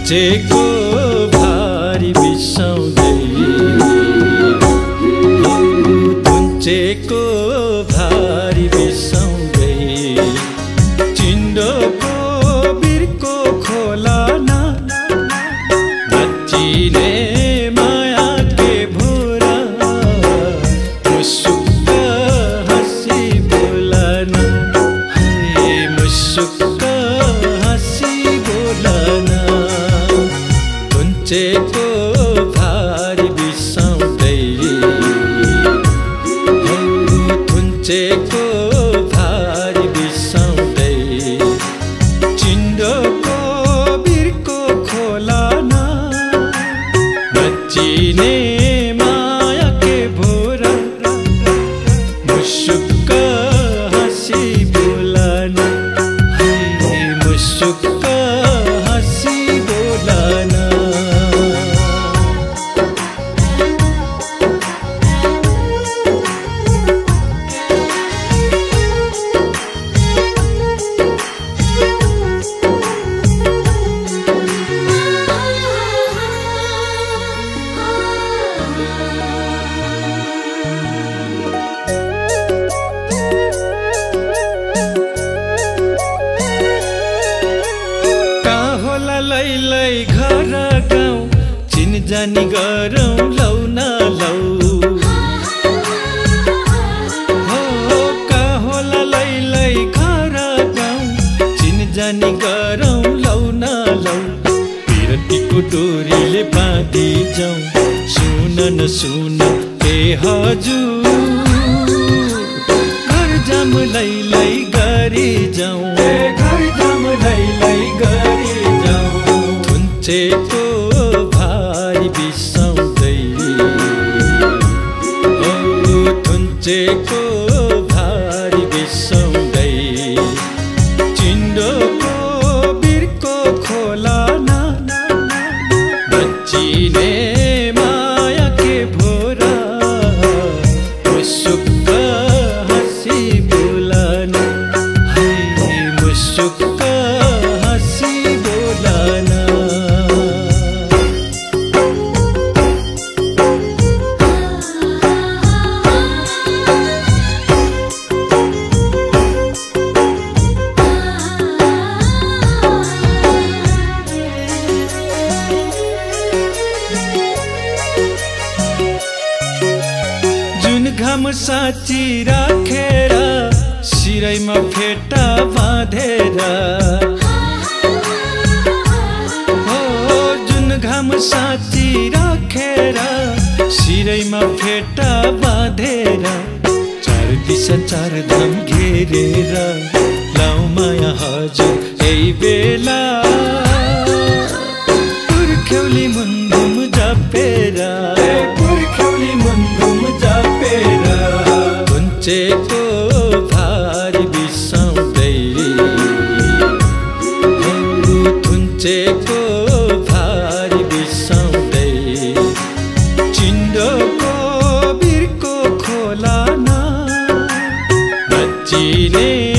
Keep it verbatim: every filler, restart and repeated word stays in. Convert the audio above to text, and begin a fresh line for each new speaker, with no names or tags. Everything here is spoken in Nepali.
थुन्चेको भारी बिसाउँदै थुन्चेको भारी बिसाउँदै चिन्डोको बिर्को खोला न नचिने माया के भोरा मुसुक्क हाँसी बोलन हे मुसुक्क हाँसी बोलन थुन्चेको भारी बिसाउँदै थुन्चेको भारी बिसाउँदै चिन्डोको बिर्को खोला न नचिने माया के भोरा मुसुक्क हाँसी बोलन हे मुसुक्क हाँसी बोलन लै लै घर गाउँ चिनजानी गरौँ लौ न लौ हो का होला लै लै घर गाउँ चिनजानी गरौँ लौ न लौ पिरतीको डोरीले बाँधी जाउँ सुन न सुन ए हजुर घर जाम लै लै गरी जाउँ घर जाम लै लै गरी थुन्चेको भारी बिसाउँदै थुन्चेको भारी बिसाउँदै चिन्डोको बिर्को खोला न नचिने माया के भोरा मुसुक्क हाँसी बोलन हे मुसुक्क हाँसी बोलन घाम साँची राखेर सिरैमा फेटा बाँधेर हो जुन घाम साँची राखेर सिरैमा फेटा बाँधेर चार दिशा चार धाम घेरेर लाउ माया हजुर यही बेला पुर्ख्यौली मुन्धुम जपेर पुर्ख्यौली मुन्धुम जपेर थुन्चेको भारी बिसाउँदै थुन्चेको भारी बिसाउँदै चिन्डोको बिर्को खोला न नचिने